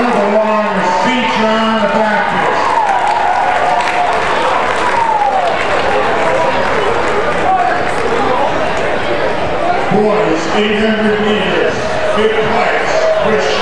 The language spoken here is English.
Another line is feature on the Baptist. Boys, 800 meters, fifth place, Chris